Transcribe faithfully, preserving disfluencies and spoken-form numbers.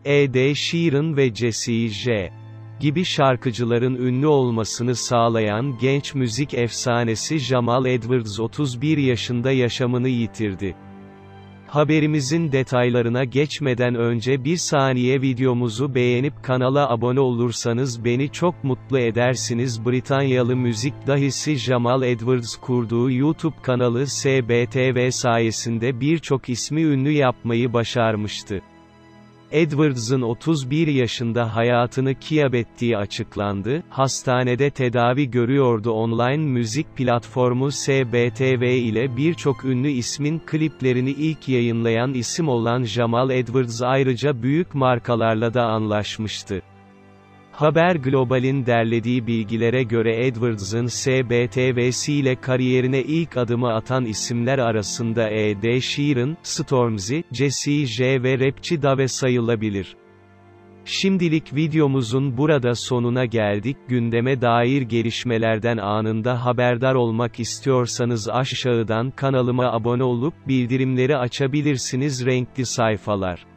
Ed Sheeran ve Jessie J gibi şarkıcıların ünlü olmasını sağlayan genç müzik efsanesi Jamal Edwards otuz bir yaşında yaşamını yitirdi. Haberimizin detaylarına geçmeden önce bir saniye videomuzu beğenip kanala abone olursanız beni çok mutlu edersiniz. Britanyalı müzik dahisi Jamal Edwards kurduğu YouTube kanalı S B T V sayesinde birçok ismi ünlü yapmayı başarmıştı. Edwards'ın otuz bir yaşında hayatını kaybettiği açıklandı, hastanede tedavi görüyordu. Online müzik platformu S B T V ile birçok ünlü ismin kliplerini ilk yayınlayan isim olan Jamal Edwards ayrıca büyük markalarla da anlaşmıştı. Haber Global'in derlediği bilgilere göre Edwards'ın S B T V'siyle kariyerine ilk adımı atan isimler arasında Ed Sheeran, Stormzy, Jessie J ve rapçi Dave sayılabilir. Şimdilik videomuzun burada sonuna geldik. Gündeme dair gelişmelerden anında haberdar olmak istiyorsanız aşağıdan kanalıma abone olup bildirimleri açabilirsiniz. Renkli sayfalar.